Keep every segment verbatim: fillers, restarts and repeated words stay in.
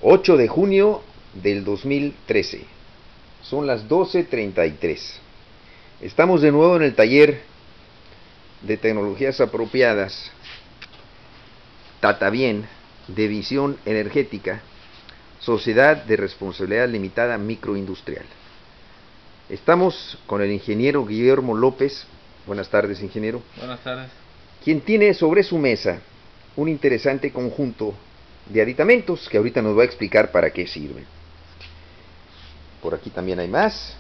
ocho de junio del dos mil trece. Son las doce treinta y tres. Estamos de nuevo en el taller de tecnologías apropiadas, Tatabien, de visión energética, Sociedad de Responsabilidad Limitada Microindustrial. Estamos con el ingeniero Guillermo López. Buenas tardes, ingeniero. Buenas tardes. Quien tiene sobre su mesa un interesante conjunto de aditamentos que ahorita nos va a explicar para qué sirven. Por aquí también hay más.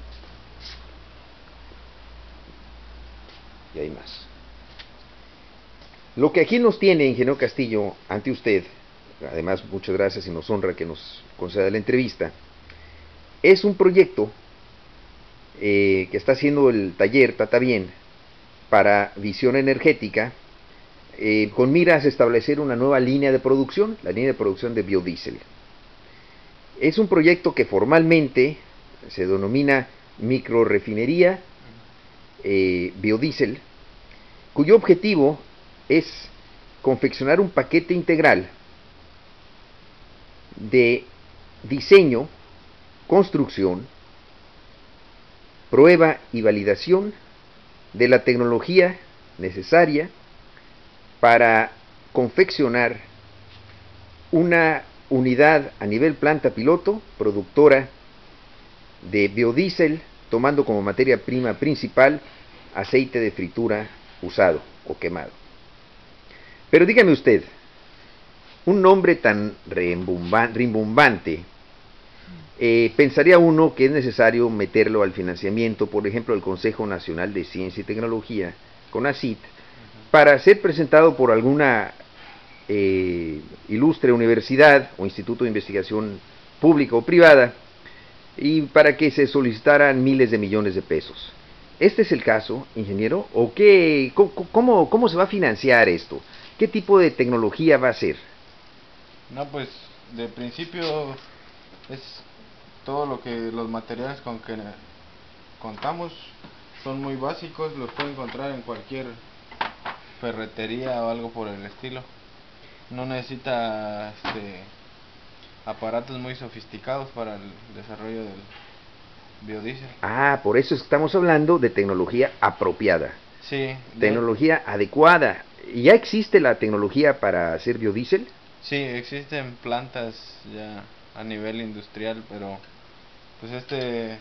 Y hay más. Lo que aquí nos tiene, ingeniero Castillo, ante usted, además muchas gracias y nos honra que nos conceda la entrevista, es un proyecto eh, que está haciendo el taller Tatabien para visión energética, eh, con miras a establecer una nueva línea de producción, la línea de producción de biodiesel. Es un proyecto que formalmente se denomina microrefinería eh, biodiesel, cuyo objetivo es confeccionar un paquete integral de diseño, construcción, prueba y validación de la tecnología necesaria para confeccionar una unidad a nivel planta piloto productora de biodiesel, tomando como materia prima principal aceite de fritura usado o quemado. Pero dígame usted, un nombre tan rimbombante, eh, pensaría uno que es necesario meterlo al financiamiento, por ejemplo, del Consejo Nacional de Ciencia y Tecnología, CONACYT, para ser presentado por alguna eh, ilustre universidad o instituto de investigación pública o privada, y para que se solicitaran miles de millones de pesos. ¿Este es el caso, ingeniero? ¿O qué, cómo, cómo se va a financiar esto? ¿Qué tipo de tecnología va a ser? No, pues de principio es todo lo que los materiales con que contamos son muy básicos, los puede encontrar en cualquier ferretería o algo por el estilo. No necesita este, aparatos muy sofisticados para el desarrollo del biodiesel. Ah, por eso estamos hablando de tecnología apropiada. Sí. Tecnología de... adecuada. ¿Ya existe la tecnología para hacer biodiesel? Sí, existen plantas ya a nivel industrial, pero pues este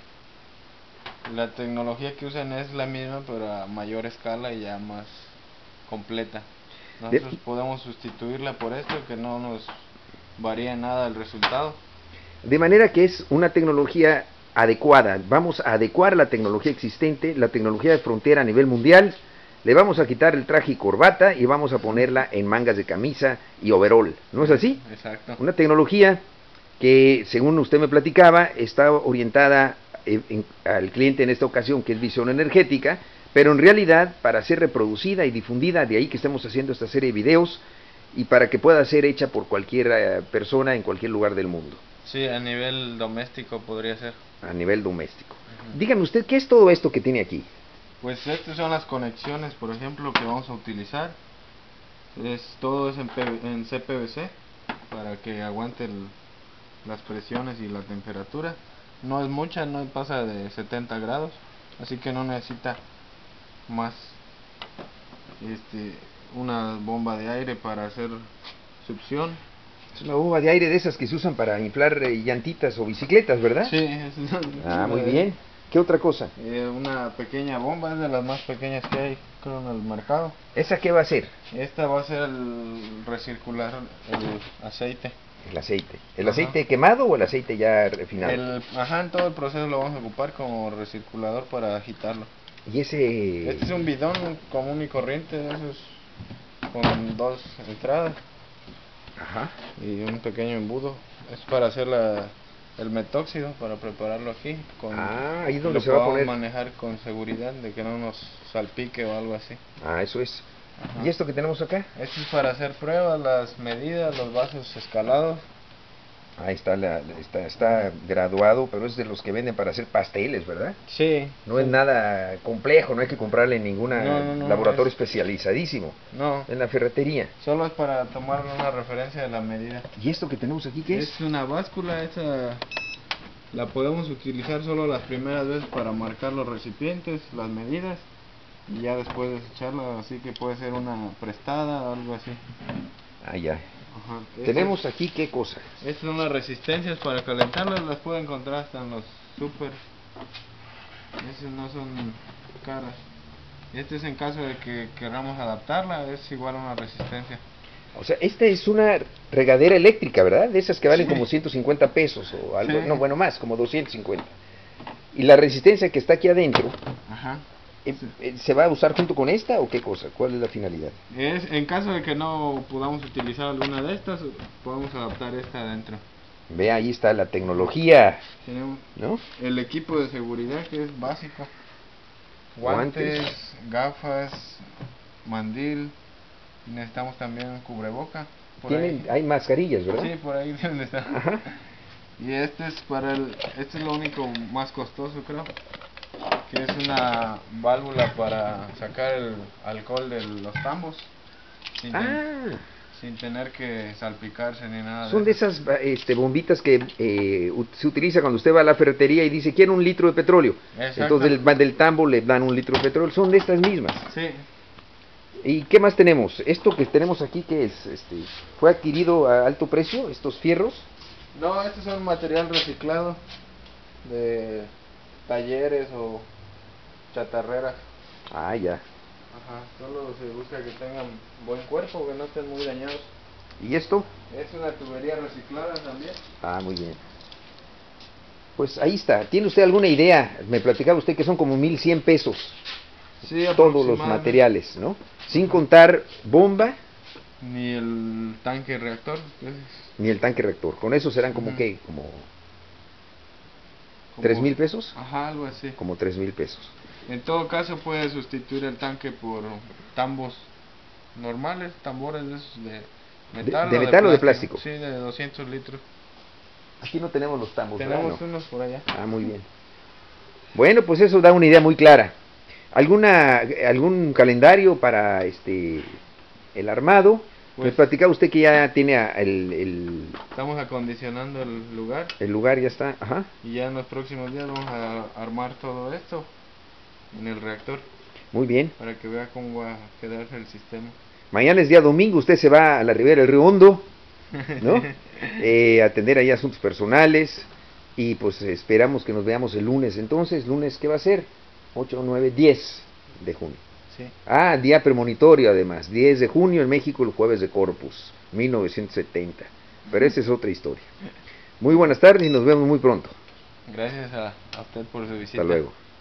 la tecnología que usan es la misma pero a mayor escala y ya más completa. Nosotros de... podemos sustituirla por esto, que no nos varía nada el resultado. De manera que es una tecnología adecuada. Vamos a adecuar la tecnología existente, la tecnología de frontera a nivel mundial. Le vamos a quitar el traje y corbata y vamos a ponerla en mangas de camisa y overol. ¿No es así? Exacto. Una tecnología que, según usted me platicaba, está orientada en, en, al cliente en esta ocasión, que es visión energética, pero en realidad para ser reproducida y difundida, de ahí que estamos haciendo esta serie de videos, y para que pueda ser hecha por cualquier uh, persona en cualquier lugar del mundo. Sí, a nivel doméstico podría ser. A nivel doméstico. Uh-huh. Dígame usted, ¿qué es todo esto que tiene aquí? Pues estas son las conexiones, por ejemplo, que vamos a utilizar. Es, todo es en, en C P V C para que aguante el, las presiones y la temperatura. No es mucha, no pasa de setenta grados, así que no necesita más este, una bomba de aire para hacer succión. Es una bomba de aire de esas que se usan para inflar eh, llantitas o bicicletas, ¿verdad? Sí. Es ah, muy bien. ¿Qué otra cosa? Eh, una pequeña bomba, es de las más pequeñas que hay, creo, en el mercado. ¿Esa qué va a hacer? Esta va a ser el recircular el aceite. El aceite. ¿El Ajá. aceite quemado o el aceite ya refinado? El, ajá, en todo el proceso lo vamos a ocupar como recirculador para agitarlo. ¿Y ese...? Este es un bidón común y corriente, de esos con dos entradas. Ajá. Y un pequeño embudo. Es para hacer la... el metóxido, para prepararlo aquí. Con, ah, ahí es donde lo se va a poner. manejar con seguridad de que no nos salpique o algo así. Ah, eso es. Ajá. ¿Y esto que tenemos acá? Esto es para hacer pruebas, las medidas, los vasos escalados. Ahí está, la, está, está graduado, pero es de los que venden para hacer pasteles, ¿verdad? Sí. No sí. es nada complejo, no hay que comprarle ningún No, no, no, laboratorio es... especializadísimo. No. En la ferretería. Solo es para tomar una referencia de la medida. ¿Y esto que tenemos aquí qué es? Es una báscula, esa la podemos utilizar solo las primeras veces para marcar los recipientes, las medidas, y ya después desecharla, así que puede ser una prestada o algo así. Ah, ya. Ajá. Tenemos Estas, aquí qué cosa. estas son las resistencias para calentarlas, las pueden encontrar hasta en los super. Esas no son caras. Este es en caso de que queramos adaptarla, es igual a una resistencia. O sea, esta es una regadera eléctrica, ¿verdad? De esas que valen Sí. como ciento cincuenta pesos o algo, Sí. no, bueno, más, como doscientos cincuenta. Y la resistencia que está aquí adentro, Ajá. eh, eh, ¿se va a usar junto con esta o qué cosa? ¿Cuál es la finalidad? Es, en caso de que no podamos utilizar alguna de estas, podemos adaptar esta adentro. Ve, ahí está la tecnología, Tenemos ¿no? el equipo de seguridad que es básico. Guantes. Guantes, gafas, mandil. Necesitamos también un cubreboca. Por Tienen, ahí. hay mascarillas, ¿verdad? Sí, por ahí donde está. Ajá. Y este es para el, este es lo único más costoso, creo, que es una válvula para sacar el alcohol de los tambos sin, ten- Ah, sin tener que salpicarse ni nada. son de eso. esas este, bombitas que eh, ut- se utiliza cuando usted va a la ferretería y dice, quiero un litro de petróleo. Exacto. Entonces del, del tambo le dan un litro de petróleo. Son de estas mismas. Sí, ¿Y qué más tenemos? Esto que tenemos aquí, ¿qué es? Este, ¿fue adquirido a alto precio, estos fierros? no, este es un material reciclado de talleres o chatarreras. Ah, ya. Ajá, solo se busca que tengan buen cuerpo, que no estén muy dañados. ¿Y esto? Es una tubería reciclada también. Ah, muy bien. Pues ahí está. ¿Tiene usted alguna idea? Me platicaba usted que son como mil cien pesos Sí, todos los aproximadamente. materiales, ¿no? Sin contar bomba Ni el tanque reactor. que es ni el tanque reactor. Con eso serán como Ujú. qué, como como- tres mil pesos. Ajá, algo así. Como tres mil pesos. En todo caso puede sustituir el tanque por tambos normales, tambores de esos de metal, de o metal o de plástico? Sí, de doscientos litros. Aquí no tenemos los tambos, ¿verdad? Tenemos No. unos por allá. Ah, muy bien. Bueno, pues eso da una idea muy clara. ¿Alguna, algún calendario para este el armado? Pues- Me platicaba usted que ya tiene a- el, el, Estamos acondicionando el lugar el lugar, ya está. Ajá. y ya en los próximos días vamos a armar todo esto en el reactor Muy bien. para que vea cómo va a quedar el sistema. Mañana es día domingo, usted se va a la ribera del Río Hondo, ¿no? Eh, a atender ahí asuntos personales y pues esperamos que nos veamos el lunes. Entonces, lunes, ¿qué va a ser? ocho, nueve, diez de junio. Sí. Ah, día premonitorio además, diez de junio en México, el jueves de Corpus, mil novecientos setenta. Pero esa es otra historia. Muy buenas tardes y nos vemos muy pronto. Gracias a, a usted por su visita. Hasta luego.